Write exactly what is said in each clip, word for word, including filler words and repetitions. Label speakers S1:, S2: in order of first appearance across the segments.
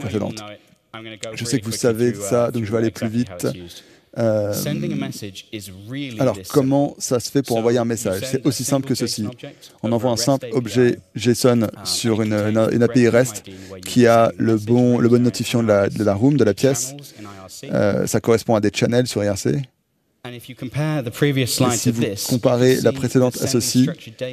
S1: précédente. Je sais que vous savez ça, donc je vais aller plus vite. Euh, alors, comment ça se fait pour envoyer un message? C'est aussi simple que ceci. On envoie un simple objet JSON sur une, une, une A P I REST qui a le bon, le bon notifiant de la, de la room, de la pièce. Euh, ça correspond à des channels sur I R C. Et si vous comparez la précédente à ceci,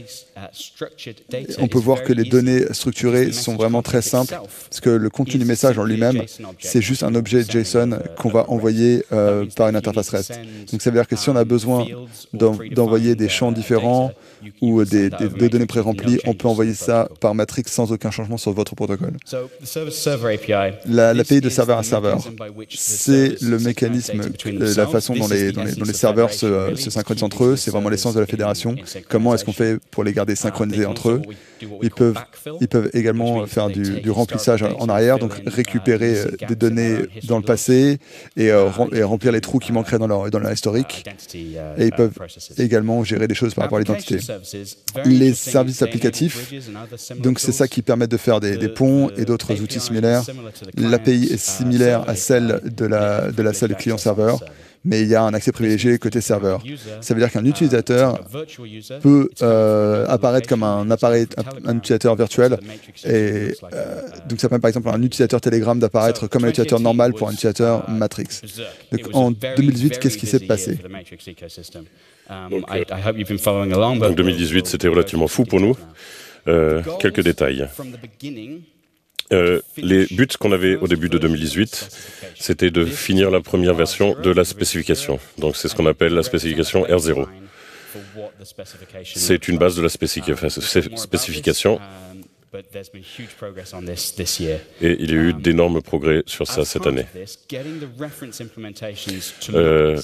S1: on peut voir que les données structurées sont vraiment très simples, parce que le contenu du message en lui-même, c'est juste un objet JSON qu'on va envoyer euh, par une interface REST. Donc ça veut dire que si on a besoin d'envoyer des champs différents ou des, des, des données pré-remplies, on peut envoyer ça par Matrix sans aucun changement sur votre protocole. L'A P I de serveur à serveur, c'est le mécanisme, la façon dont les, dont les, dont les serveurs se, se synchronisent entre eux. C'est vraiment l'essence de la fédération. Comment est-ce qu'on fait pour les garder synchronisés entre eux? Ils peuvent, ils peuvent également faire du, du remplissage en arrière, donc récupérer des données dans le passé et, euh, et remplir les trous qui manqueraient dans leur, dans leur historique. Et ils peuvent également gérer des choses par rapport à l'identité. Les services applicatifs, donc c'est ça qui permet de faire des, des ponts et d'autres outils similaires. L'A P I est similaire à celle de la, de la salle client-serveur, mais il y a un accès privilégié côté serveur. Ça veut dire qu'un utilisateur peut euh, apparaître comme un, appareil, un, un utilisateur virtuel. Et, euh, donc ça permet par exemple à un utilisateur Telegram d'apparaître comme un utilisateur normal pour un utilisateur Matrix. Donc en deux mille dix-huit, qu'est-ce qui s'est passé?
S2: Donc, euh, deux mille dix-huit, c'était relativement fou pour nous. Euh, quelques détails. Euh, les buts qu'on avait au début de deux mille dix-huit, c'était de finir la première version de la spécification. Donc c'est ce qu'on appelle la spécification R zéro. C'est une base de la spécification. Et il y a eu d'énormes progrès sur ça cette année. Euh,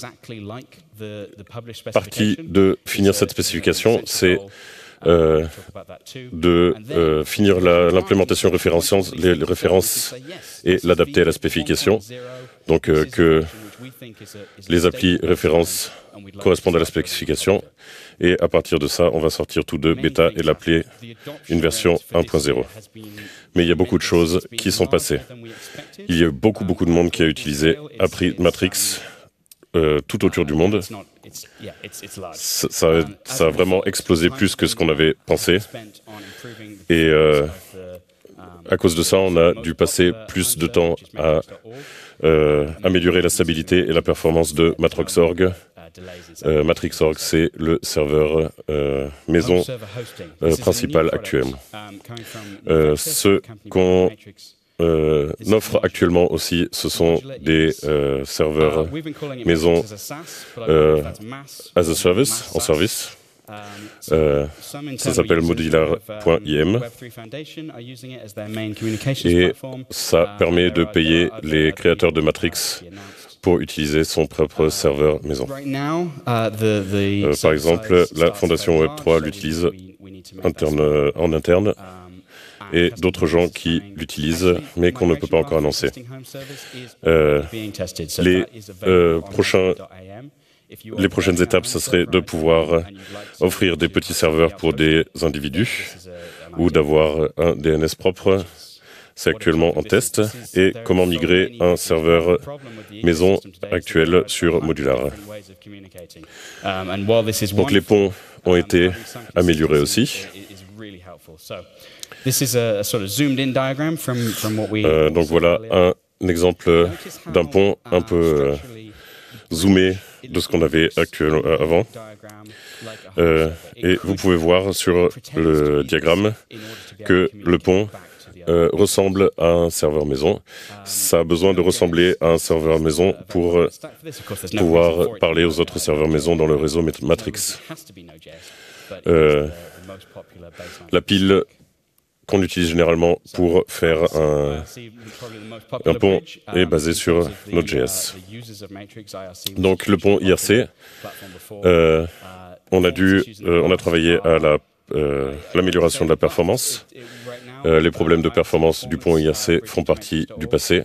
S2: partie de finir cette spécification, c'est Euh, de euh, finir l'implémentation références, les, les références et l'adapter à la spécification. Donc euh, que les applis références correspondent à la spécification. Et à partir de ça, on va sortir tous deux bêta et l'appeler une version un point zéro. Mais il y a beaucoup de choses qui sont passées. Il y a beaucoup, beaucoup de monde qui a utilisé appris Matrix euh, tout autour du monde. Ça, ça, ça a vraiment explosé plus que ce qu'on avait pensé. Et euh, à cause de ça, on a dû passer plus de temps à euh, améliorer la stabilité et la performance de Matrox.org. Euh, Matrix.org, c'est le serveur euh, maison euh, principal actuel. Euh, ce qu'on Euh, offre actuellement aussi, ce sont des euh, serveurs maison euh, as a service, en service. Euh, ça s'appelle modular point I M et ça permet de payer les créateurs de Matrix pour utiliser son propre serveur maison. Euh, par exemple, la Fondation Web trois l'utilise interne, en interne. Et d'autres gens qui l'utilisent, mais qu'on ne peut pas encore annoncer. Euh, les, euh, prochains, les prochaines étapes, ce serait de pouvoir offrir des petits serveurs pour des individus ou d'avoir un D N S propre. C'est actuellement en test. Et comment migrer un serveur maison actuel sur Modular. Donc les ponts ont été améliorés aussi. Euh, donc voilà un exemple d'un pont un peu euh, zoomé de ce qu'on avait actuellement euh, avant. Euh, et vous pouvez voir sur le diagramme que le pont euh, ressemble à un serveur maison. Ça a besoin de ressembler à un serveur maison pour euh, pouvoir parler aux autres serveurs maison dans le réseau Matrix. Euh, la pile qu'on utilise généralement pour faire un, un pont est basé sur Node.js. Donc le pont I R C, euh, on a dû, euh, on a travaillé à la, euh, l'amélioration de la performance. Euh, les problèmes de performance du pont I R C font partie du passé.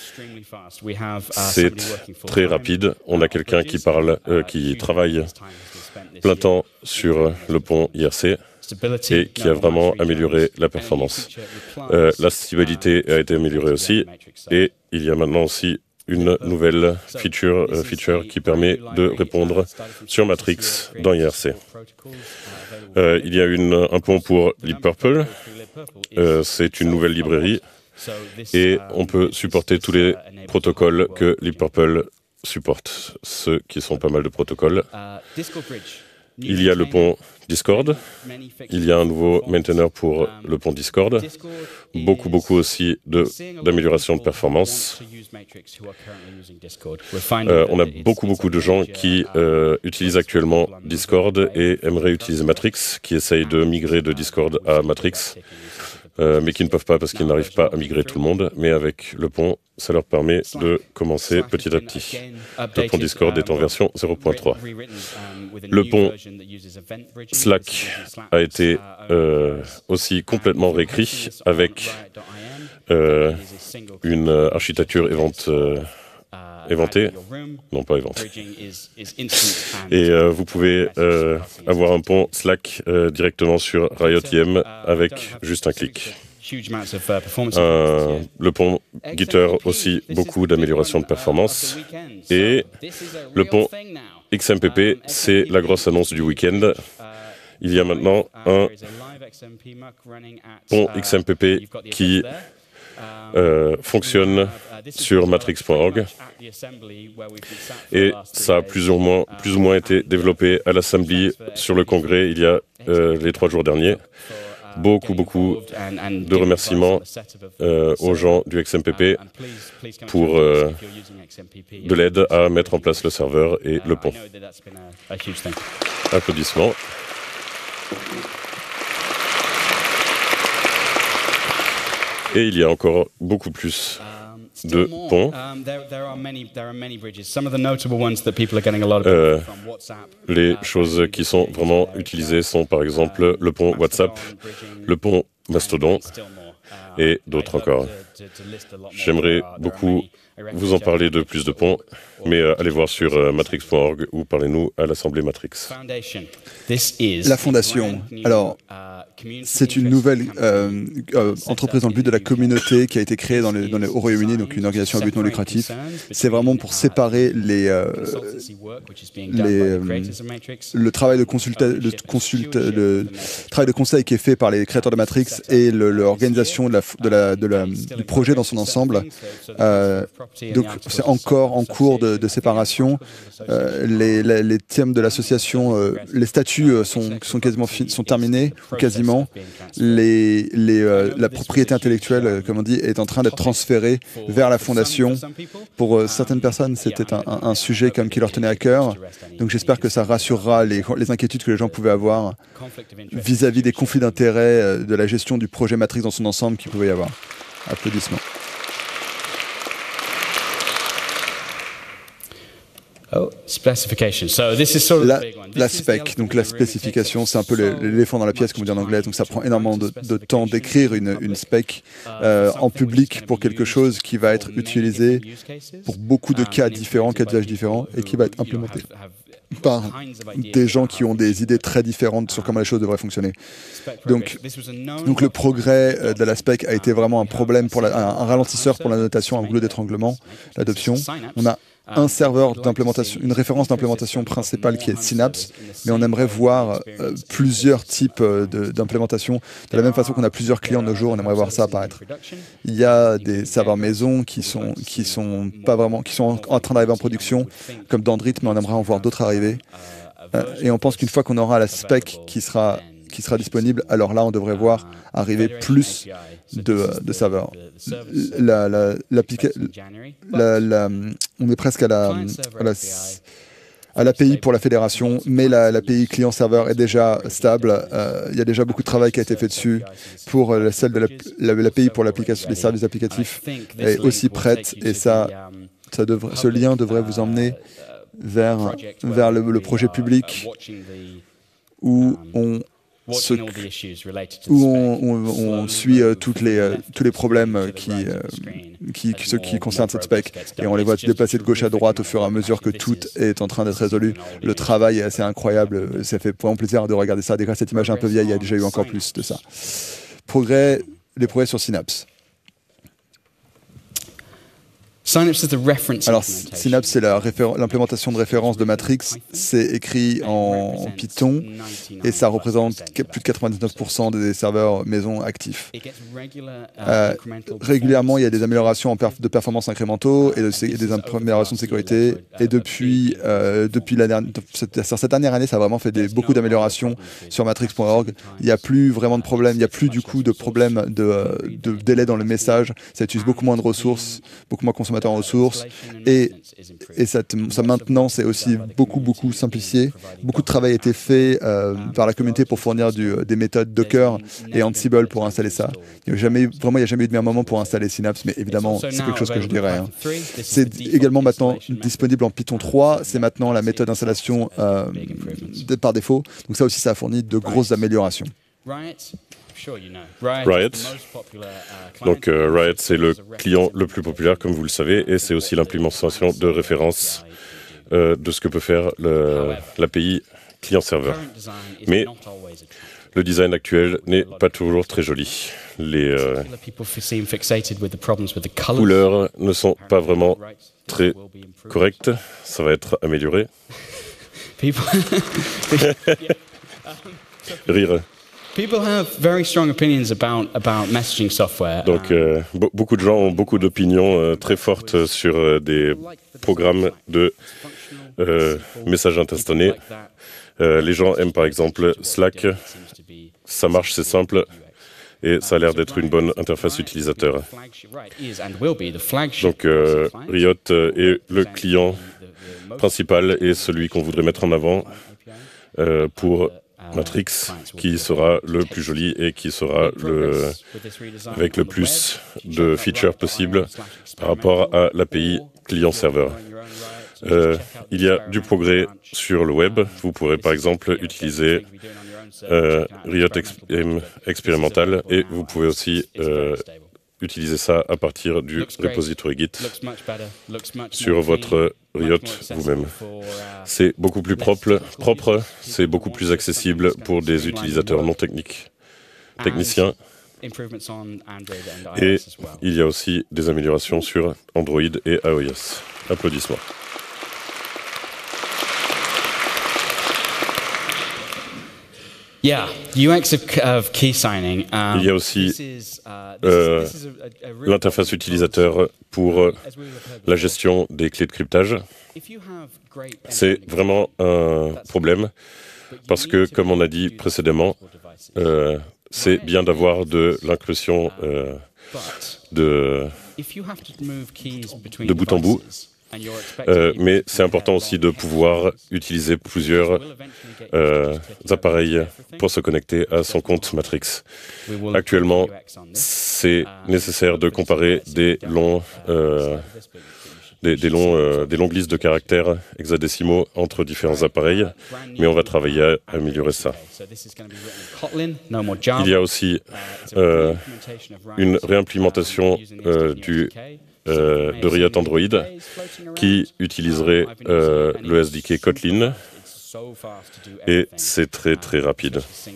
S2: C'est très rapide. On a quelqu'un qui parle, euh, qui travaille plein temps sur le pont I R C. Et qui a vraiment amélioré la performance. Euh, la stabilité a été améliorée aussi, et il y a maintenant aussi une nouvelle feature, euh, feature qui permet de répondre sur Matrix dans I R C. Euh, il y a une, un pont pour libpurple. Euh, C'est une nouvelle librairie et on peut supporter tous les protocoles que libpurple supporte, ceux qui sont pas mal de protocoles. Il y a le pont Discord, il y a un nouveau maintainer pour le pont Discord, beaucoup, beaucoup aussi d'amélioration de, de performance. Euh, on a beaucoup, beaucoup de gens qui euh, utilisent actuellement Discord et aimeraient utiliser Matrix, qui essayent de migrer de Discord à Matrix, euh, mais qui ne peuvent pas parce qu'ils n'arrivent pas à migrer tout le monde. Mais avec le pont, ça leur permet de commencer petit à petit. Le pont Discord est en version zéro point trois. Le pont Slack a été euh, aussi complètement réécrit avec euh, une architecture évente, euh, éventée, non pas éventée. Et euh, vous pouvez euh, avoir un pont Slack euh, directement sur Riot I M avec juste un clic. Euh, le pont Gitter aussi beaucoup d'amélioration de performance. Et le pont X M P P, c'est la grosse annonce du week-end. Il y a maintenant un pont X M P P qui euh, fonctionne sur matrix point org et ça a plus ou moins, plus ou moins été développé à l'Assembly sur le congrès il y a euh, les trois jours derniers. Beaucoup, beaucoup de remerciements euh, aux gens du X M P P pour euh, de l'aide à mettre en place le serveur et le pont. Applaudissements. Et il y a encore beaucoup plus de ponts. Euh, les choses qui sont vraiment utilisées sont par exemple le pont WhatsApp, le pont Mastodon et d'autres encore. J'aimerais beaucoup vous en parler de plus de ponts, mais euh, allez voir sur euh, matrix point org ou parlez-nous à l'Assemblée Matrix.
S1: La fondation. Alors, c'est une nouvelle euh, euh, entreprise dans le but de la communauté qui a été créée dans le, dans le, au Royaume-Uni, donc une organisation à but non lucratif. C'est vraiment pour séparer les, euh, les, euh, le travail de consulta, le, consulte, le travail de conseil qui est fait par les créateurs de Matrix et l'organisation de la, de la, de la, du projet dans son ensemble. Euh, donc, c'est encore en cours de, de séparation. Euh, les, les, les thèmes de l'association, euh, les statuts euh, sont, sont quasiment sont terminés ou quasiment. Les, les, euh, la propriété intellectuelle, euh, comme on dit, est en train d'être transférée vers la fondation. Pour euh, certaines personnes, c'était un, un, un sujet comme qui leur tenait à cœur. Donc j'espère que ça rassurera les, les inquiétudes que les gens pouvaient avoir vis-à-vis des conflits d'intérêts euh, de la gestion du projet Matrix dans son ensemble qu'il pouvait y avoir. Applaudissements.
S3: Oh, specification. So this is sort of
S1: La,
S3: the big one.
S1: la
S3: This is the
S1: spec, donc la
S3: elephant in the room.
S1: spécification, c'est un peu l'éléphant dans la pièce, comme on dit en anglais, donc ça prend énormément de, de temps d'écrire une, une spec euh, en public pour quelque chose qui va être utilisé pour beaucoup de cas différents, cas d'usage différents, et qui va être implémenté par des gens qui ont des idées très différentes sur comment les choses devraient fonctionner. Donc, donc le progrès euh, de la spec a été vraiment un problème, pour la, un, un ralentisseur pour la notation, un goulot d'étranglement, l'adoption. On a un serveur d'implémentation, une référence d'implémentation principale qui est Synapse, mais on aimerait voir euh, plusieurs types euh, d'implémentation. De, de la même façon qu'on a plusieurs clients de nos jours, on aimerait voir ça apparaître. Il y a des serveurs maison qui sont qui sont pas vraiment, qui sont en, en train d'arriver en production, comme Dandrit, mais on aimerait en voir d'autres arriver. Euh, et on pense qu'une fois qu'on aura la spec qui sera qui sera disponible, alors là, on devrait voir arriver plus de, de serveurs. La, la, la, la, on est presque à la, à la, à l'A P I pour la fédération, mais l'A P I client-serveur est déjà stable. Euh, il y a déjà beaucoup de travail qui a été fait dessus. Pour euh, celle de l'A P I pour l'application, les services applicatifs est aussi prête, et ça, ça devrait, ce lien devrait vous emmener vers, vers le, le projet public où on Ce, où on, on, on suit euh, toutes les, euh, tous les problèmes qui, euh, qui, qui, ceux qui concernent cette spec, et on les voit se déplacer de gauche à droite au fur et à mesure que tout est en train d'être résolu. Le travail est assez incroyable, ça fait vraiment plaisir de regarder ça. Déjà, cette image est un peu vieille, il y a déjà eu encore plus de ça. Progrès, les progrès sur Synapse. Alors, Synapse, c'est l'implémentation de référence de Matrix. C'est écrit en Python et ça représente plus de quatre-vingt-dix-neuf pour cent des serveurs maison actifs. Euh, régulièrement, il y a des améliorations en perf de performance incrémentaux et, de, et des améliorations de sécurité. Et depuis, euh, depuis la dernière, cette, cette dernière année, ça a vraiment fait des, beaucoup d'améliorations sur matrix point org. Il n'y a plus vraiment de problème, il n'y a plus du coup de problème de, de délai dans le message. Ça utilise beaucoup moins de ressources, beaucoup moins consommateurs en ressources, et, et cette, sa maintenance est aussi beaucoup, beaucoup simplifiée. Beaucoup de travail a été fait euh, par la communauté pour fournir du, des méthodes Docker et Ansible pour installer ça. Il n'y a jamais, vraiment, il n'y a jamais eu de meilleur moment pour installer Synapse, mais évidemment, c'est quelque chose que je dirais. Hein. C'est également maintenant disponible en Python trois, c'est maintenant la méthode d'installation euh, de, par défaut. Donc ça aussi, ça a fourni de grosses améliorations.
S2: Riot. Donc euh, Riot, c'est le client le plus populaire, comme vous le savez, et c'est aussi l'implémentation de référence euh, de ce que peut faire l'A P I client-serveur. Mais le design actuel n'est pas toujours très joli. Les euh, couleurs ne sont pas vraiment très correctes. Ça va être amélioré. Rire. Donc, euh, be beaucoup de gens ont beaucoup d'opinions euh, très fortes sur euh, des programmes de euh, messages instantanés. Euh, les gens aiment par exemple Slack. Ça marche, c'est simple. Et ça a l'air d'être une bonne interface utilisateur. Donc, euh, Riot est le client principal et celui qu'on voudrait mettre en avant euh, pour Matrix, qui sera le plus joli et qui sera le, avec le plus de features possibles par rapport à l'A P I client-serveur. Euh, il y a du progrès sur le web. Vous pourrez par exemple utiliser euh, Riot Experimental et vous pouvez aussi euh, utiliser ça à partir du repository Git sur votre Riot vous-même. C'est beaucoup plus propre, propre c'est beaucoup plus accessible pour des utilisateurs non techniques, techniciens. Et il y a aussi des améliorations sur Android et iOS. Applaudissements.
S3: Yeah, U X of, of key signing. Um,
S2: Il y a aussi euh, l'interface utilisateur pour euh, la gestion des clés de cryptage. C'est vraiment un problème parce que, comme on a dit précédemment, euh, c'est bien d'avoir de l'inclusion euh, de, de bout en bout. Euh, mais c'est important aussi de pouvoir utiliser plusieurs euh, appareils pour se connecter à son compte Matrix. Actuellement, c'est nécessaire de comparer des longs, euh, des, des, longs, euh, des longues listes de caractères hexadécimaux entre différents appareils, mais on va travailler à améliorer ça. Il y a aussi euh, une réimplémentation euh, du Euh, de Riot Android qui utiliserait euh, le S D K Kotlin et c'est très très rapide.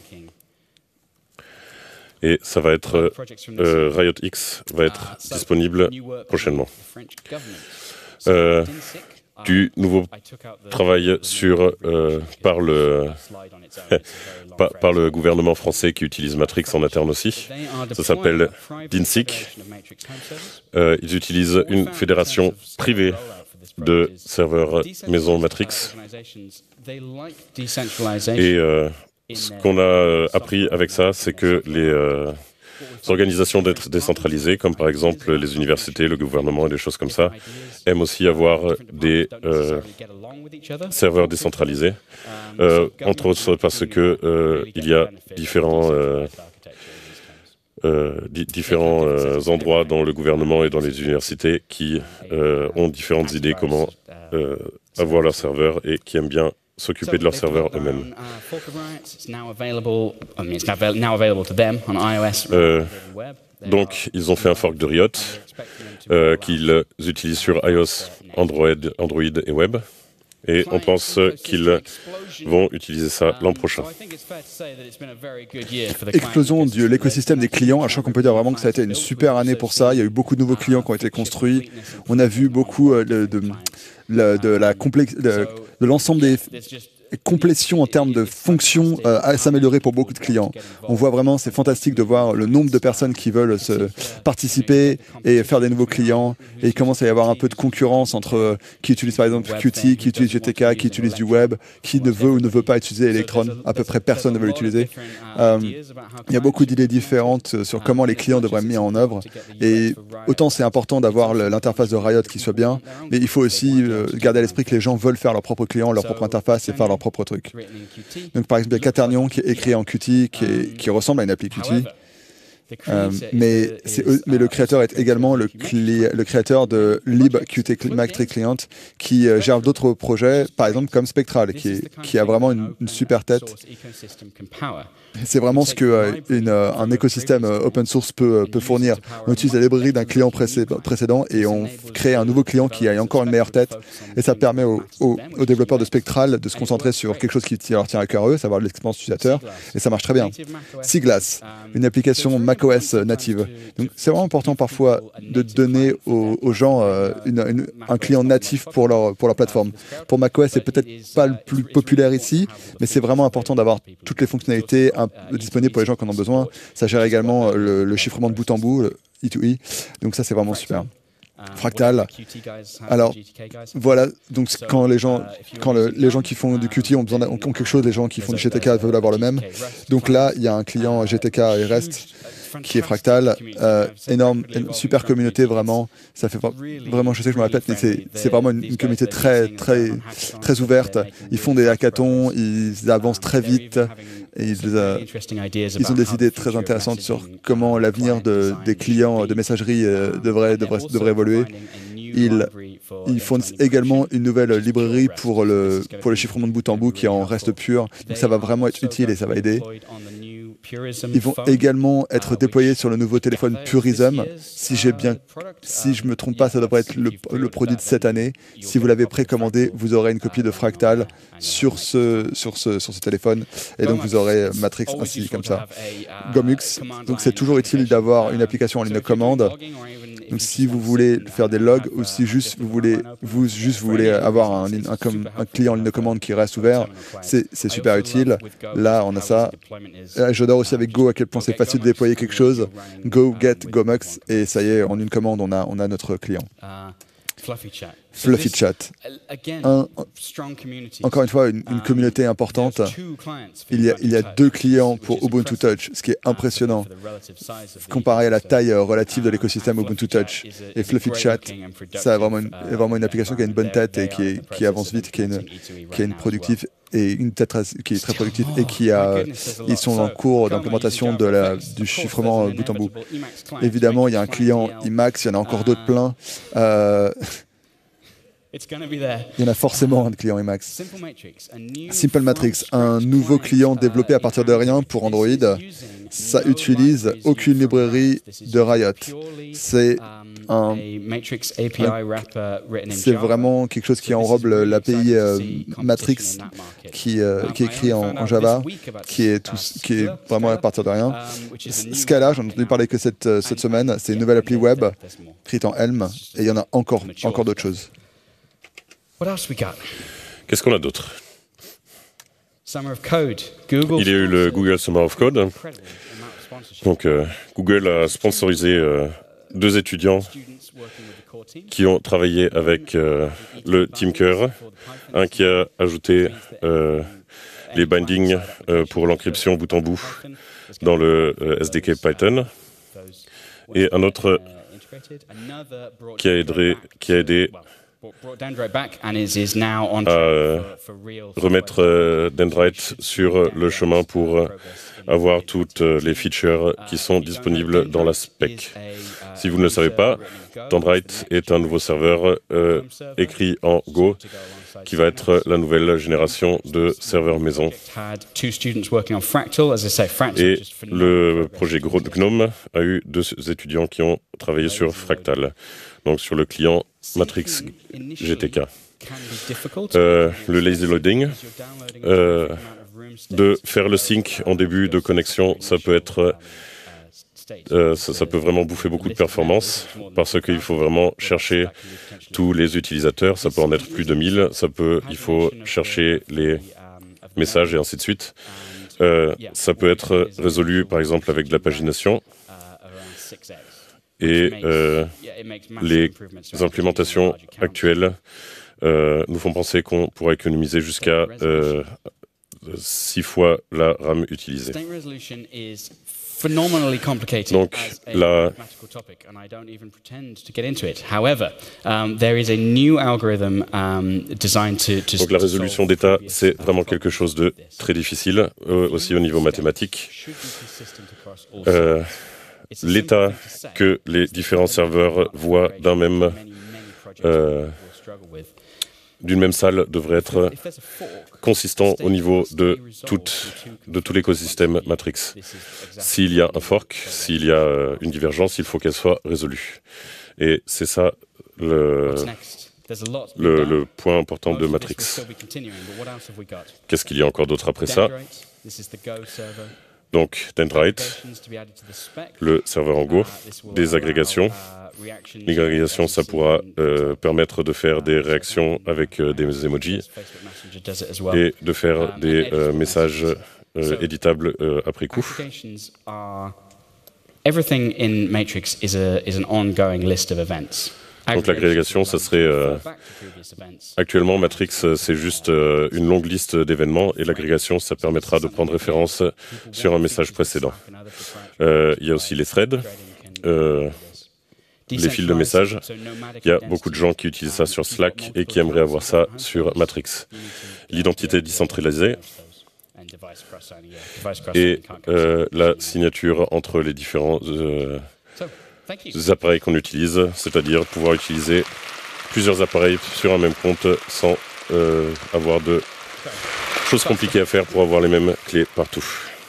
S2: Et ça va être euh, Riot X va être disponible prochainement. Euh, du nouveau travail sur, euh, par, le, par, par le gouvernement français qui utilise Matrix en interne aussi. Ça s'appelle DINSIC. Euh, ils utilisent une fédération privée de serveurs maison Matrix. Et euh, ce qu'on a appris avec ça, c'est que les euh, organisations décentralisées, comme par exemple les universités, le gouvernement et des choses comme ça, aiment aussi avoir des euh, serveurs décentralisés, euh, entre autres parce que euh, il y a différents, euh, euh, di différents euh, endroits dans le gouvernement et dans les universités qui euh, ont différentes idées comment euh, avoir leurs serveurs et qui aiment bien s'occuper de leurs serveurs eux-mêmes. Euh, donc, ils ont fait un fork de Riot euh, qu'ils utilisent sur iOS, Android, Android et Web. et on pense qu'ils vont utiliser ça l'an prochain.
S1: Explosion de l'écosystème des clients. Je crois qu'on peut dire vraiment que ça a été une super année pour ça. Il y a eu beaucoup de nouveaux clients qui ont été construits. On a vu beaucoup de, de, de, de la complexe, de, de l'ensemble des complétion en termes de fonctions euh, à s'améliorer pour beaucoup de clients. On voit vraiment, c'est fantastique de voir le nombre de personnes qui veulent se participer et faire des nouveaux clients. Et il commence à y avoir un peu de concurrence entre euh, qui utilise par exemple Qt, qui utilise G T K, qui utilise du web, qui ne veut ou ne veut pas utiliser Electron. À peu près personne ne veut l'utiliser. Euh, il y a beaucoup d'idées différentes sur comment les clients devraient être mis en œuvre. Et autant c'est important d'avoir l'interface de Riot qui soit bien, mais il faut aussi euh, garder à l'esprit que les gens veulent faire leur propre client, leur propre interface et faire leur propre truc. Donc par exemple, il y a Quaternion qui est écrit en Qt, qui, est, qui ressemble à une appli Qt. Euh, mais, mais le créateur est également le, le créateur de libQt Client qui euh, gère d'autres projets, par exemple comme Spectral, qui, est, qui a vraiment une, une super tête. C'est vraiment ce qu'un euh, euh, un écosystème euh, open source peut, peut fournir. On utilise la librairie d'un client précédent et on crée un nouveau client qui a encore une meilleure tête. Et ça permet aux, aux, aux développeurs de Spectral de se concentrer sur quelque chose qui leur tient à cœur eux, savoir l'expérience utilisateur. Et ça marche très bien. Seaglass, une application macOS native. Donc c'est vraiment important parfois de donner aux, aux gens euh, une, une, un client natif pour leur, pour leur plateforme. Pour macOS, c'est peut-être pas le plus populaire ici, mais c'est vraiment important d'avoir toutes les fonctionnalités disponibles pour les gens qui en ont besoin. Ça gère également le, le chiffrement de bout en bout, le E deux E. Donc ça, c'est vraiment super. Fractal. Alors, voilà, donc quand les gens, quand le, les gens qui font du Qt ont besoin ont, ont quelque chose, les gens qui font du G T K veulent avoir le même. Donc là, il y a un client G T K et REST qui est Fractal, euh, énorme, une super communauté vraiment. Ça fait vraiment, je sais que je me répète, mais c'est vraiment une, une communauté très, très, très ouverte. Ils font des hackathons, ils avancent très vite. Et ils, euh, ils ont des idées très intéressantes sur comment l'avenir de, des clients de messagerie euh, devrait, devrait, devrait évoluer. Ils, ils fournissent également une nouvelle librairie pour le, pour le chiffrement de bout en bout qui en reste pur. Donc ça va vraiment être utile et ça va aider. Ils vont également être déployés sur le nouveau téléphone Purism. Si j'ai bien, si je me trompe pas, ça devrait être le, le produit de cette année. Si vous l'avez précommandé, vous aurez une copie de Fractal sur ce, sur ce, sur ce téléphone. Et donc vous aurez Matrix ainsi comme ça. Gomux. Donc c'est toujours utile d'avoir une application en ligne de commande. Donc si vous voulez faire des logs ou si juste vous voulez, vous, juste vous voulez avoir un, un, un, un client en ligne de commande qui reste ouvert, c'est super utile. Là, on a ça. J'adore aussi avec Go à quel point c'est facile de déployer quelque chose. Go, get, Gomux, et ça y est, en une commande, on a, on a notre client. Fluffy Chat. Un, encore une fois, une, une communauté importante. Il y, a, il y a deux clients pour Ubuntu Touch, ce qui est impressionnant, comparé à la taille relative de l'écosystème Ubuntu Touch. Et Fluffy Chat, ça a vraiment une, vraiment une application qui a une bonne tête et qui, est, qui avance vite, qui est une, qui est une productive et une tête très, qui est très productive et qui a, ils sont en cours d'implémentation de la, du chiffrement bout en bout. Évidemment, il y a un client Emacs, il y en a encore d'autres plein. Euh, Il y en a forcément un de client Emacs. Simple Matrix, un nouveau client développé à partir de rien pour Android. Ça utilise aucune librairie de Riot. C'est un, c'est vraiment quelque chose qui enrobe l'A P I euh, Matrix qui, euh, qui est écrit en, en Java, qui est, tout, qui est vraiment à partir de rien. Scala, j'en ai entendu parler que cette, cette semaine, c'est une nouvelle appli web écrite en Helm, et il y en a encore, encore d'autres choses.
S2: Qu'est-ce qu'on a d'autre? Il y a eu le Google Summer of Code. Donc, euh, Google a sponsorisé euh, deux étudiants qui ont travaillé avec euh, le Tinker, un qui a ajouté euh, les bindings euh, pour l'encryption bout en bout dans le euh, S D K Python, et un autre qui a aidé, qui a aidé à remettre euh, Dendrite sur le chemin pour euh, avoir toutes les features qui sont disponibles dans la spec. Si vous ne le savez pas, Dendrite est un nouveau serveur euh, écrit en Go qui va être la nouvelle génération de serveurs maison. Et le projet GNOME a eu deux étudiants qui ont travaillé sur Fractal, donc sur le client Matrix G T K. euh, le lazy loading, euh, de faire le sync en début de connexion, ça peut être, euh, ça, ça peut vraiment bouffer beaucoup de performance parce qu'il faut vraiment chercher tous les utilisateurs. Ça peut en être plus de mille. Ça peut, il faut chercher les messages et ainsi de suite. Euh, ça peut être résolu par exemple avec de la pagination. Et euh, les implémentations actuelles euh, nous font penser qu'on pourra économiser jusqu'à euh, six fois la RAM utilisée. Donc, la... Donc la résolution d'état, c'est vraiment quelque chose de très difficile, euh, aussi au niveau mathématique. Euh, L'état que les différents serveurs voient d'un même, euh, d'une même salle devrait être consistant au niveau de, toute, de tout l'écosystème Matrix. S'il y a un fork, s'il y a une divergence, il faut qu'elle soit résolue. Et c'est ça le, le, le point important de Matrix. Qu'est-ce qu'il y a encore d'autre après ça? Donc, Dendrite, le serveur en Go, des agrégations. L'agrégation, ça pourra euh, permettre de faire des réactions avec euh, des emojis et de faire des euh, messages euh, éditables euh, après coup. Donc l'agrégation, ça serait... Euh, actuellement, Matrix, c'est juste euh, une longue liste d'événements et l'agrégation, ça permettra de prendre référence sur un message précédent. Euh, il y a aussi les threads, euh, les fils de messages. Il y a beaucoup de gens qui utilisent ça sur Slack et qui aimeraient avoir ça sur Matrix. L'identité décentralisée et euh, la signature entre les différents... Euh, des appareils qu'on utilise, c'est-à-dire pouvoir utiliser plusieurs appareils sur un même compte sans euh, avoir de choses compliquées à faire pour avoir les mêmes clés partout.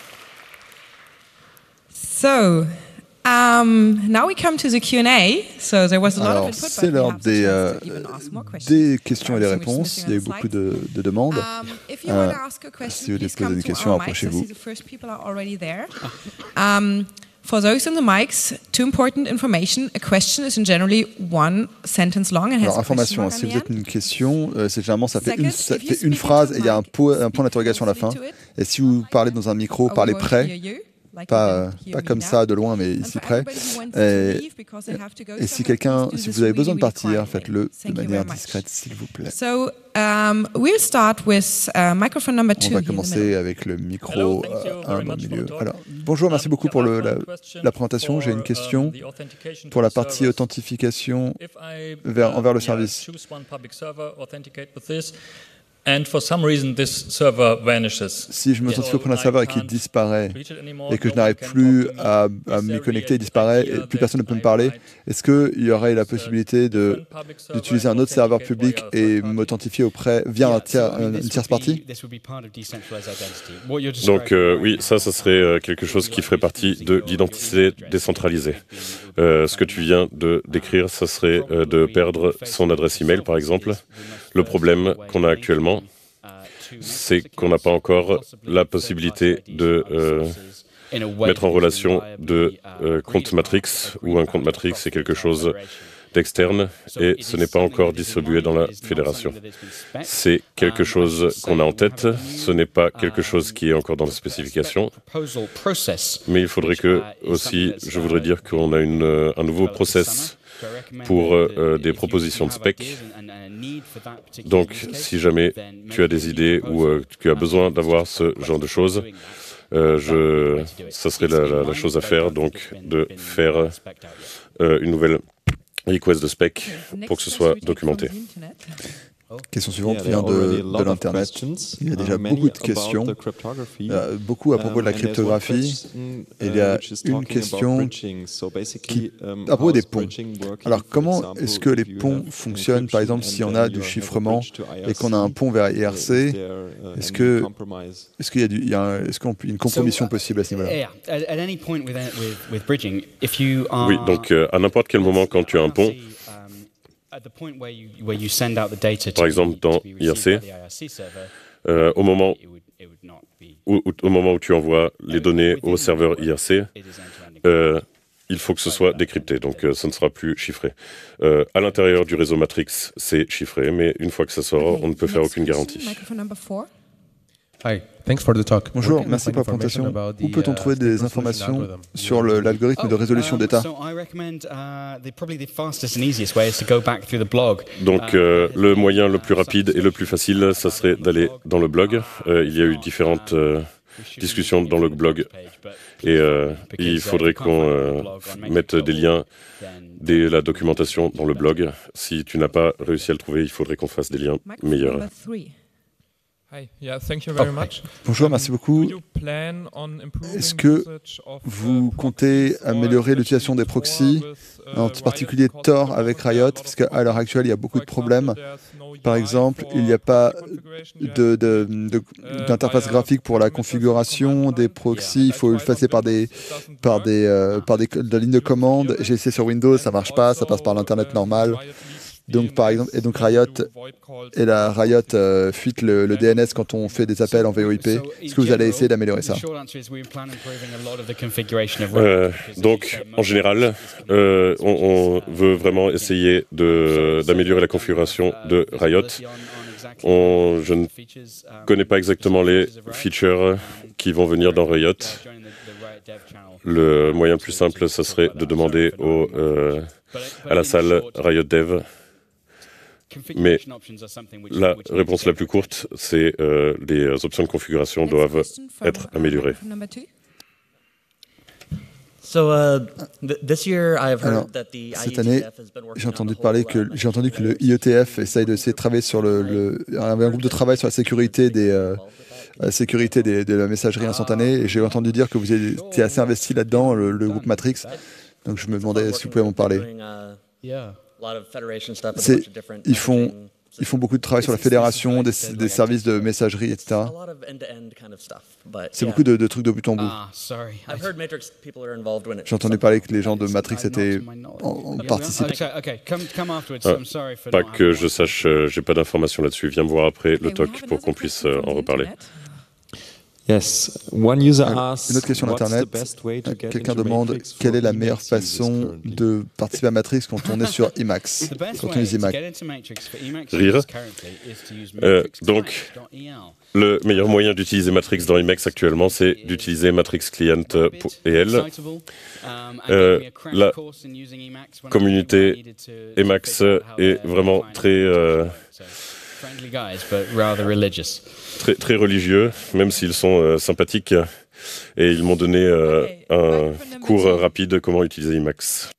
S4: So, um, now we come to the Q and A. So there was a lot
S1: Alors,
S4: of input,
S1: c'est
S4: but
S1: l'heure
S4: perhaps the
S1: des,
S4: chance
S1: euh,
S4: to even ask more questions.
S1: des questions et des
S4: Um,
S1: réponses. Il y a eu
S4: distinguished
S1: beaucoup de, de demandes.
S4: Um, if you
S1: Euh,
S4: want to ask a question,
S1: si vous voulez
S4: please
S1: poser
S4: come
S1: des
S4: to
S1: questions,
S4: our mics. I
S1: approchez-vous.
S4: see the first people are already there. Um, for those in the mics, two important information. A question is generally one sentence long and has
S1: Alors,
S4: a question
S1: information,
S4: mark
S1: si
S4: on
S1: vous
S4: the
S1: êtes
S4: end.
S1: une question, euh, c'est généralement ça fait
S4: Second,
S1: une, ça
S4: if you
S1: fait une
S4: speak
S1: phrase
S4: into
S1: et il y a un,
S4: mic,
S1: po- un point
S4: people
S1: d'interrogation à la
S4: close
S1: fin.
S4: to it.
S1: Et si vous parlez dans un micro,
S4: Or we
S1: parlez
S4: won't
S1: près,
S4: hear you, like
S1: pas,
S4: you
S1: euh,
S4: can hear
S1: pas
S4: me
S1: comme
S4: now.
S1: ça de loin, mais
S4: And
S1: ici
S4: for
S1: près.
S4: everybody who wants to
S1: Et,
S4: leave because they have to go
S1: et si
S4: somewhere,
S1: quelqu'un,
S4: please do
S1: si
S4: this
S1: vous avez
S4: really,
S1: besoin de
S4: really
S1: partir,
S4: quietly.
S1: faites-le de
S4: Thank you
S1: manière
S4: very much.
S1: discrète, s'il vous plaît.
S4: So um, we'll start with uh, microphone number
S1: On
S4: two.
S1: va
S4: here in the
S1: commencer
S4: middle.
S1: avec le micro
S5: Hello, thank you
S1: euh,
S5: very
S1: un dans le
S5: much for
S1: milieu.
S5: the talk.
S1: Alors, bonjour, merci
S5: Um,
S1: beaucoup pour
S5: yeah,
S1: le,
S5: I've
S1: la,
S5: got a question
S1: la présentation. J'ai une
S5: for,
S1: question
S5: um, the authentication
S1: pour
S5: to
S1: la
S5: the
S1: partie
S5: servers.
S1: authentification
S5: If I,
S1: vers,
S5: uh,
S1: envers le
S5: yeah,
S1: service.
S5: choose one public server, authenticate with this, and for some reason this server vanishes.
S1: Si je me
S5: So
S1: authentifie auprès d'un
S5: I
S1: serveur et qu'il
S5: can't
S1: disparaît
S5: reach it anymore,
S1: et que je
S5: no one
S1: n'arrive
S5: can
S1: plus
S5: talk to me.
S1: à, à
S5: Is there
S1: m'y
S5: really
S1: connecter, il
S5: an
S1: disparaît
S5: idea
S1: et plus
S5: that
S1: personne ne peut me
S5: I
S1: parler,
S5: write
S1: est-ce qu'il y aurait la possibilité de,
S5: different public server
S1: d'utiliser un
S5: and
S1: autre serveur
S5: authenticate
S1: public
S5: via a
S1: et
S5: third party?
S1: m'authentifier auprès via un
S3: Yeah,
S1: tiers-
S3: so, I mean,
S1: un-
S3: this
S1: une
S3: would
S1: tierce
S3: be-
S1: partie?
S3: this would be part of decentralized identity. What you're
S2: Donc
S3: describing
S2: euh,
S3: right
S2: oui,
S3: now,
S2: ça, ça serait euh, quelque chose qui ferait partie de l'identité décentralisée. Euh, ce que tu viens de décrire, ça serait euh, de perdre son adresse email, par exemple. Le problème qu'on a actuellement, c'est qu'on n'a pas encore la possibilité de euh, mettre en relation de euh, compte Matrix, ou un compte Matrix, c'est quelque chose d'externe, et ce n'est pas encore distribué dans la fédération. C'est quelque chose qu'on a en tête, ce n'est pas quelque chose qui est encore dans la spécification, mais il faudrait que, aussi, je voudrais dire qu'on a une, euh, un nouveau process pour euh, des propositions de spec. Donc, si jamais tu as des idées ou euh, tu as besoin d'avoir ce genre de choses, euh, je, ça serait la, la, la chose à faire, donc de faire euh, une nouvelle request de spec pour que ce soit documenté.
S1: Question suivante vient de, de l'Internet. Il y a déjà beaucoup de questions, euh, beaucoup à propos de la cryptographie. Il y a une question qui, à propos des ponts. Alors, comment est-ce que les ponts fonctionnent, par exemple, si on a du chiffrement et qu'on a un pont vers I R C, est-ce que, est-ce qu'il y a, du, il y a un, est-ce qu'on, une compromission possible à ce niveau-là?
S2: Oui, donc euh, à n'importe quel moment, quand tu as un pont, Par exemple, dans I R C, euh, au moment où, au moment où tu envoies les données au serveur I R C, euh, il faut que ce soit décrypté, donc euh, ce ne sera plus chiffré. Euh, à l'intérieur du réseau Matrix, c'est chiffré, mais une fois que ça sort, on ne peut faire aucune garantie.
S6: Hi, thanks for the talk.
S1: Bonjour, merci pour la présentation. Où peut-on trouver des informations sur le- l'algorithme de résolution d'état?
S2: Donc euh, le moyen le plus rapide et le plus facile, ça serait d'aller dans le blog. Euh, il y a eu différentes euh, discussions dans le blog et euh, il faudrait qu'on euh, mette des liens dès la documentation dans le blog. Si tu n'as pas réussi à le trouver, il faudrait qu'on fasse des liens meilleurs.
S6: Hi, yeah, thank you very much.
S1: Bonjour, merci beaucoup.
S6: Do you plan on improving
S1: Est-ce que
S6: usage of,
S1: vous
S6: uh,
S1: comptez
S6: proxies
S1: améliorer
S6: or
S1: l'utilisation des proxys,
S6: with, uh,
S1: en particulier
S6: Riot
S1: Tor avec
S6: Code?
S1: Riot, parce qu'à l'heure actuelle, il y a beaucoup de problèmes. Par exemple, il n'y a pas de- de- de- d'interface graphique pour la configuration des proxys. Il faut le passer par des, par des, euh, par des, de la ligne de commande. J'ai essayé sur Windows, ça marche pas, ça passe par l'internet normal. Donc, par exemple, et donc Riot et la Riot euh, fuite le, le D N S quand on fait des appels en V O I P. Est-ce que vous allez essayer d'améliorer ça?
S2: Euh, donc, en général, euh, on, on veut vraiment essayer de- d'améliorer la configuration de Riot. On- je ne connais pas exactement les features qui vont venir dans Riot. Le moyen le plus simple, ça serait de demander au, euh, à la salle Riot Dev. Mais la réponse la plus courte, c'est euh, les options de configuration doivent être améliorées.
S7: So, uh, th- this year, I have
S1: Alors,
S7: heard that the
S1: cette année,
S7: I E T F has been working
S1: j'ai
S7: on
S1: entendu
S7: the
S1: parler
S7: whole,
S1: que
S7: uh,
S1: j'ai entendu que le I E T F essaye de, essayer de travailler sur le, le un, un groupe de travail sur la sécurité des euh, la sécurité des, de la messagerie instantanée. Et j'ai entendu dire que vous étiez assez investi là-dedans, le, le groupe Matrix. Donc je me demandais si vous pouvez m'en parler.
S7: doing, uh, a lot of federation stuff with a
S1: C'est-
S7: bunch of different
S1: ils font
S7: messaging.
S1: ils font beaucoup de travail sur la fédération, des, des services de messagerie, et
S7: A
S1: cetera.
S7: lot of end-to-end kind of stuff, but
S1: C'est
S7: yeah.
S1: beaucoup de, de trucs de bout en bout.
S3: Ah, sorry.
S7: I've heard Matrix people are involved when it.
S1: J'ai entendu parler que les gens de Matrix étaient en, en participent.
S3: Okay, okay. Come, come afterwards.
S2: Ah,
S3: I'm sorry for
S2: Pas
S3: not
S2: que
S3: having
S2: je
S3: one.
S2: sache, euh, j'ai pas d'informations là-dessus. Viens me voir après le
S4: Okay, we
S2: talk
S4: have
S2: pour
S4: another
S2: qu'on puisse
S4: question
S2: euh,
S4: from
S2: en
S4: the
S2: reparler.
S4: internet.
S8: Yes, one user
S1: Alors,
S8: asks,
S1: une autre question
S8: what's
S1: d'Internet.
S8: the best way to get
S1: Quelqu'un
S8: into
S1: demande
S8: Matrix
S1: quelle
S8: for
S1: est la meilleure
S8: Emacs users
S1: façon
S8: currently?
S1: de participer à Matrix quand on est sur Emacs,
S3: The best
S1: quand on
S3: way
S1: utilise
S3: to
S1: Emacs.
S3: get into Matrix for Emacs
S2: Rire.
S3: users currently is to use
S2: Euh,
S3: matrix
S2: donc,
S3: client dot E L.
S2: Le meilleur moyen d'utiliser Matrix dans Emacs actuellement, c'est d'utiliser Matrix Client euh, pour- et elle.
S3: Excitable, um, and
S2: Euh,
S3: gave me a crash
S2: la
S3: course in using Emacs when I
S2: communauté
S3: needed to- to
S2: Emacs
S3: figure out how
S2: est
S3: their
S2: vraiment
S3: finance
S2: très, euh,
S3: works. So, friendly guys, but rather religious.
S2: Très, très religieux, même s'ils sont euh, sympathiques. Et ils m'ont donné euh, un cours rapide comment utiliser Emacs.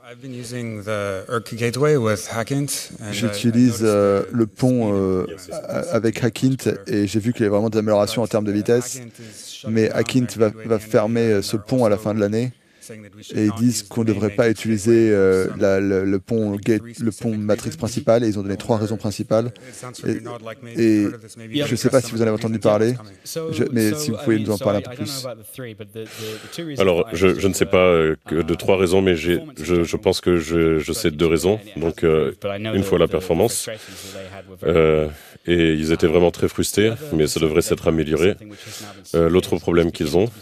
S1: J'utilise euh, le pont euh, avec Hackint et j'ai vu qu'il y a vraiment des améliorations en termes de vitesse. Mais Hackint va, va fermer ce pont à la fin de l'année et ils disent qu'on ne devrait pas utiliser euh, la- le, le pont gate, le pont Matrix principal et ils ont donné trois raisons principales. Et, et je ne sais pas si vous en avez entendu parler, je- mais si vous pouvez nous en parler un peu plus.
S2: Alors, je, je ne sais pas euh, que de trois raisons, mais j'ai- je, je pense que je, je sais deux raisons. Donc, euh, une fois la performance, euh, et ils étaient vraiment très frustrés, mais ça devrait s'être amélioré. Euh, L'autre problème qu'ils ont,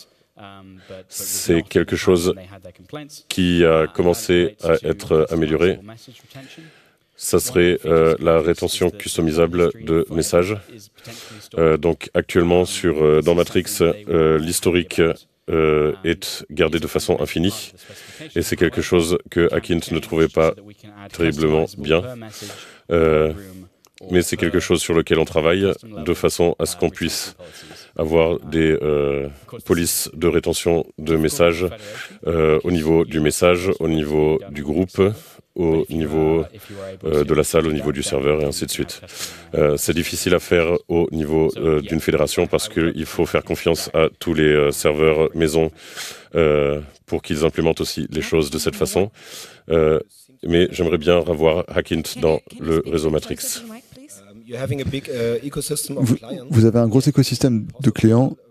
S2: c'est quelque chose qui a commencé à être amélioré. Ça serait euh, la rétention customisable de messages. Euh, donc actuellement, sur, euh, dans Matrix, euh, l'historique euh, est gardé de façon infinie. Et c'est quelque chose que Hackint ne trouvait pas terriblement bien. Euh, mais c'est quelque chose sur lequel on travaille de façon à ce qu'on puisse avoir des euh, polices de rétention de messages euh, au niveau du message, au niveau du groupe, au niveau euh, de la salle, au niveau du serveur et ainsi de suite. Euh, c'est difficile à faire au niveau euh, d'une fédération parce qu'il faut faire confiance à tous les euh, serveurs maison euh, pour qu'ils implémentent aussi les choses de cette façon. Euh, mais j'aimerais bien revoir Hackint dans le réseau Matrix.
S1: Vous, vous avez un gros écosystème de clients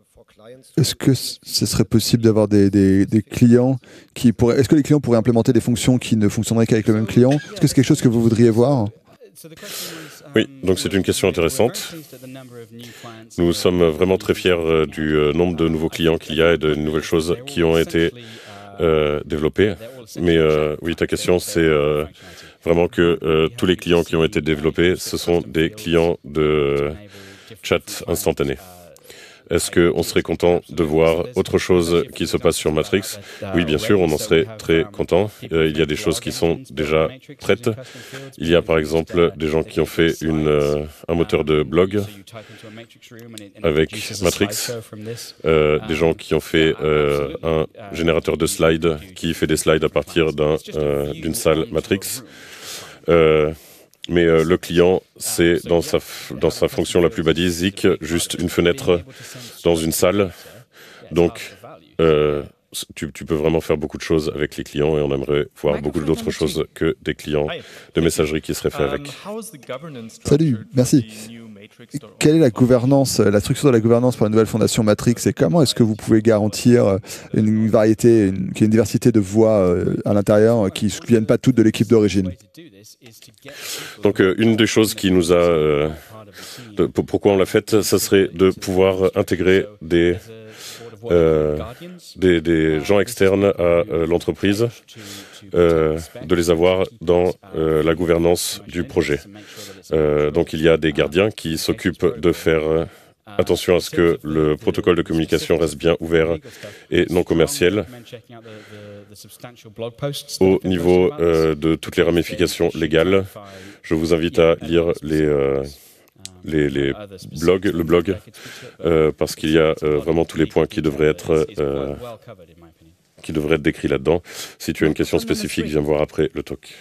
S1: est-ce que ce serait possible d'avoir des, des, des clients qui pourraient... Est-ce que les clients pourraient implémenter des fonctions qui ne fonctionneraient qu'avec le même client? Est-ce que c'est quelque chose que vous voudriez voir?
S2: Oui, donc c'est une question intéressante. Nous sommes vraiment très fiers du nombre de nouveaux clients qu'il y a et de nouvelles choses qui ont été euh, développées. Mais euh, oui, ta question, c'est euh, vraiment que euh, tous les clients qui ont été développés, ce sont des clients de chat instantané. Est-ce qu'on serait content de voir autre chose qui se passe sur Matrix? Oui, bien sûr, on en serait très content. Euh, il y a des choses qui sont déjà prêtes. Il y a par exemple des gens qui ont fait une, euh, un moteur de blog avec Matrix, euh, des gens qui ont fait euh, un générateur de slides qui fait des slides à partir d'un, euh, d'une salle Matrix. Euh, Mais euh, le client, c'est dans sa, dans sa fonction la plus basique, juste une fenêtre dans une salle. Donc, euh, tu, tu peux vraiment faire beaucoup de choses avec les clients et on aimerait voir beaucoup d'autres choses que des clients de messagerie qui seraient faits avec.
S1: Salut, merci. Quelle est la gouvernance, la structure de la gouvernance pour la nouvelle fondation Matrix et comment est-ce que vous pouvez garantir une variété, une, qu'il y ait une diversité de voix à l'intérieur qui ne viennent pas toutes de l'équipe d'origine?
S2: Donc, euh, une des choses qui nous a... Euh, de, pourquoi on l'a faite, ça serait de pouvoir intégrer des, euh, des, des gens externes à euh, l'entreprise, euh, de les avoir dans euh, la gouvernance du projet. Euh, donc, il y a des gardiens qui s'occupent de faire... Euh, Attention à ce que le protocole de communication reste bien ouvert et non commercial au niveau euh, de toutes les ramifications légales. Je vous invite à lire les, euh, les, les blogs, le blog, euh, parce qu'il y a euh, vraiment tous les points qui devraient être, euh, qui devraient être décrits là-dedans. Si tu as une question spécifique, viens voir après le talk.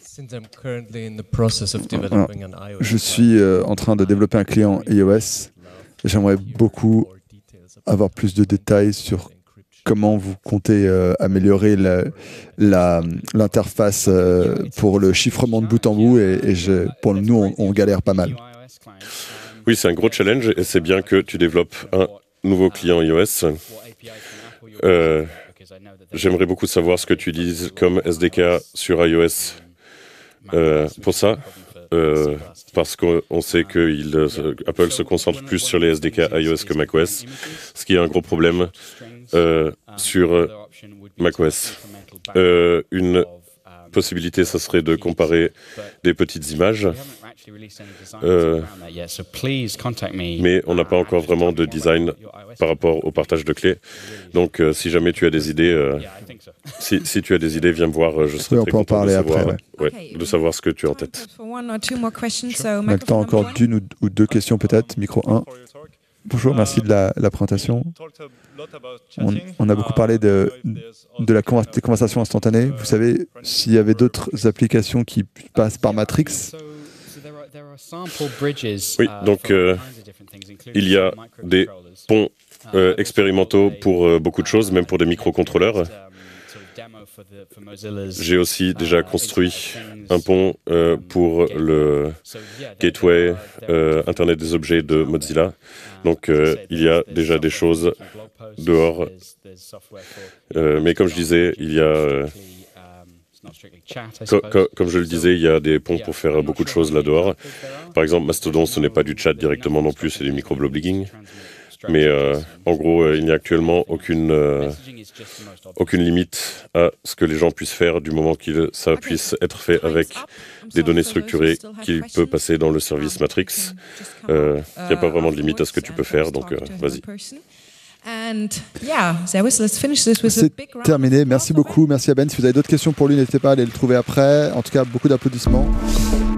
S1: Je suis euh, en train de développer un client iOS. J'aimerais beaucoup avoir plus de détails sur comment vous comptez euh, améliorer la, la, l'interface euh, pour le chiffrement de bout en bout et, et je, pour nous, on, on galère pas mal.
S2: Oui, c'est un gros challenge et c'est bien que tu développes un nouveau client iOS. Euh, j'aimerais beaucoup savoir ce que tu dises comme S D K sur iOS euh, pour ça. Euh, parce qu'on sait que il, euh, Apple se concentre plus sur les S D K iOS que macOS, ce qui est un gros problème euh, sur euh, macOS. Euh, une possibilité, ça serait de comparer des petites images, euh, mais on n'a pas encore vraiment de design par rapport au partage de clés. Donc, euh, si jamais tu as des idées, euh, si, si tu as des idées, viens me voir. Je serai
S1: oui,
S2: très
S1: on peut en
S2: content
S1: parler
S2: de savoir,
S1: après, ouais.
S2: Ouais, de savoir ce que tu as en tête.
S1: On a le temps encore d'une ou, ou deux questions peut-être. Micro un. Bonjour, merci de la, la présentation. On, on a beaucoup parlé de, de la conver- des conversations instantanées. Vous savez, s'il y avait d'autres applications qui passent par Matrix?
S2: Oui, donc euh, il y a des ponts euh, expérimentaux pour euh, beaucoup de choses, même pour des microcontrôleurs. J'ai aussi déjà construit un pont euh, pour le gateway euh, Internet des objets de Mozilla. Donc euh, il y a déjà des choses dehors. Euh, mais comme je disais, il y a... Euh, co- co- comme je le disais, il y a des ponts pour faire beaucoup de choses là-dehors. Par exemple, Mastodon, ce n'est pas du chat directement non plus, c'est du microblogging. Mais euh, en gros, euh, il n'y a actuellement aucune, euh, aucune limite à ce que les gens puissent faire du moment que ça puisse être fait avec des données structurées qui peuvent passer dans le service Matrix. Euh, il n'y a pas vraiment de limite à ce que tu peux faire, donc euh, vas-y.
S1: C'est terminé. Merci beaucoup. Merci à Ben. Si vous avez d'autres questions pour lui, n'hésitez pas à aller le trouver après. En tout cas, beaucoup d'applaudissements.